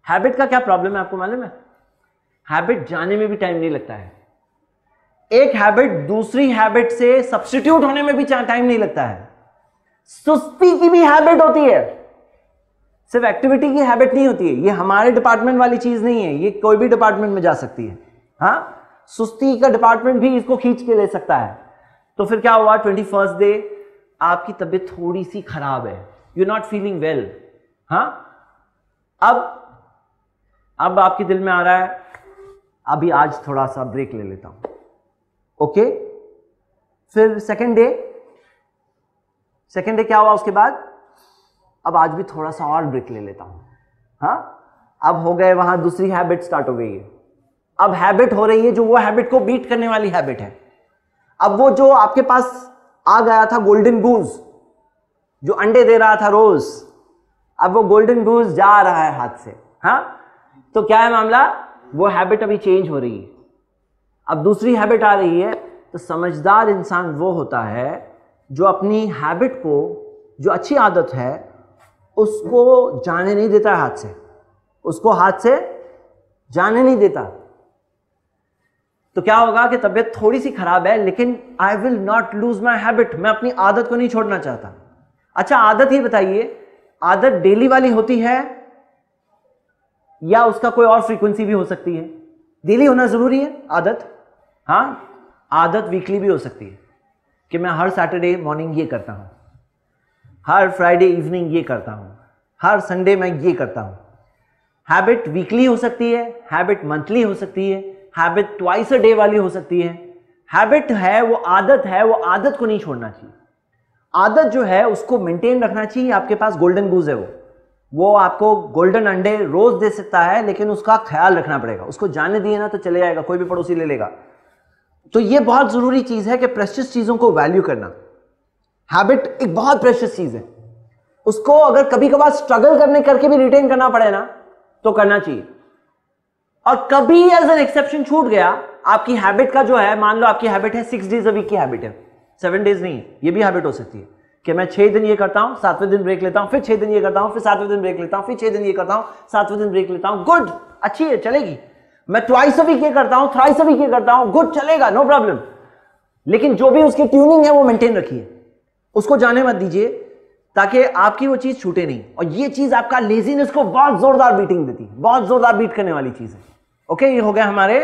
Habit का क्या problem है आपको मालूम है? हैबिट जाने में भी टाइम नहीं लगता है। एक हैबिट दूसरी हैबिट से सब्स्टिट्यूट होने में भी टाइम नहीं लगता है। सुस्ती की भी हैबिट होती है, सिर्फ एक्टिविटी की हैबिट नहीं होती है। ये हमारे डिपार्टमेंट वाली चीज नहीं है, ये कोई भी डिपार्टमेंट में जा सकती है। हाँ, सुस्ती का डिपार्टमेंट भी इसको खींच के ले सकता है। तो फिर क्या हुआ, 21st डे आपकी तबीयत थोड़ी सी खराब है, यू नॉट फीलिंग वेल। हाँ, अब आपके दिल में आ रहा है अभी आज थोड़ा सा ब्रेक ले लेता हूं। ओके, फिर सेकेंड डे क्या हुआ उसके बाद, अब आज भी थोड़ा सा और ब्रेक ले लेता हूं। हाँ, अब हो गए वहां दूसरी हैबिट स्टार्ट हो गई है। अब हैबिट हो रही है जो वो हैबिट को बीट करने वाली हैबिट है। अब वो जो आपके पास आ गया था गोल्डन गूज, जो अंडे दे रहा था रोज, अब वो गोल्डन गूज जा रहा है हाथ से। हाँ, तो क्या है मामला, वो हैबिट अभी चेंज हो रही है, अब दूसरी हैबिट आ रही है। तो समझदार इंसान वो होता है जो अपनी हैबिट को, जो अच्छी आदत है, उसको जाने नहीं देता हाथ से, उसको हाथ से जाने नहीं देता। तो क्या होगा कि तबीयत थोड़ी सी खराब है, लेकिन I will not lose my habit, मैं अपनी आदत को नहीं छोड़ना चाहता। अच्छा, आदत ही बताइए, आदत डेली वाली होती है या उसका कोई और फ्रीक्वेंसी भी हो सकती है? डेली होना जरूरी है आदत? हाँ, आदत वीकली भी हो सकती है कि मैं हर सैटरडे मॉर्निंग ये करता हूं, हर फ्राइडे इवनिंग ये करता हूं, हर संडे मैं ये करता हूं। हैबिट वीकली हो सकती है, हैबिट मंथली हो सकती है, हैबिट ट्वाइस अ डे वाली हो सकती है। हैबिट है वो आदत है, वो आदत को नहीं छोड़ना चाहिए। आदत जो है उसको मेंटेन रखना चाहिए। आपके पास गोल्डन गूज है, वो आपको गोल्डन अंडे रोज दे सकता है, लेकिन उसका ख्याल रखना पड़ेगा। उसको जाने दिए ना तो चले जाएगा, कोई भी पड़ोसी ले लेगा। तो ये बहुत जरूरी चीज है कि प्रेशियस चीजों को वैल्यू करना। हैबिट एक बहुत प्रेशियस चीज है, उसको अगर कभी कभार स्ट्रगल करने करके भी रिटेन करना पड़े ना तो करना चाहिए। और कभी एज एन एक्सेप्शन छूट गया आपकी हैबिट का, जो है मान लो आपकी हैबिट है 6 डेज अ वीक की हैबिट है, 7 डेज नहीं है, ये भी हैबिट हो सकती है कि मैं 6 दिन ये करता हूं, 7वें दिन ब्रेक लेता हूं, फिर 6 दिन ये करता हूं, फिर 7वें दिन ब्रेक लेता हूं, फिर 6 दिन ये करता हूं, 7वें दिन ब्रेक लेता हूं। गुड, अच्छी है, चलेगी। मैं ट्वाइस अ वीक ये करता हूं, थ्राइस अ वीक ये करता हूं, गुड, चलेगा, नो प्रॉब्लम। लेकिन जो भी उसकी ट्यूनिंग है वो मेंटेन रखिए, उसको जाने मत दीजिए, ताकि आपकी वो चीज छूटे नहीं। और ये चीज आपका लेजीनेस को बहुत जोरदार बीटिंग देती है, बहुत जोरदार बीट करने वाली चीज है। ओके, ये हो गया हमारे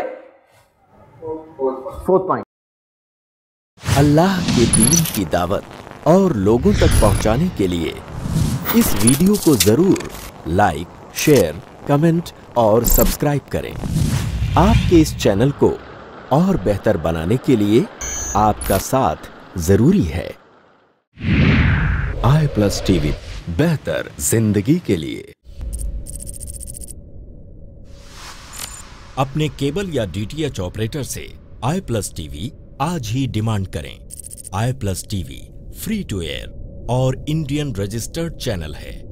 4th पॉइंट। अल्लाह के दीन की दावत और लोगों तक पहुंचाने के लिए इस वीडियो को जरूर लाइक, शेयर, कमेंट और सब्सक्राइब करें। आपके इस चैनल को और बेहतर बनाने के लिए आपका साथ जरूरी है। i+ TV, बेहतर जिंदगी के लिए। अपने केबल या DTH ऑपरेटर से i+ TV आज ही डिमांड करें। i+ TV free to air और इंडियन रजिस्टर्ड चैनल है।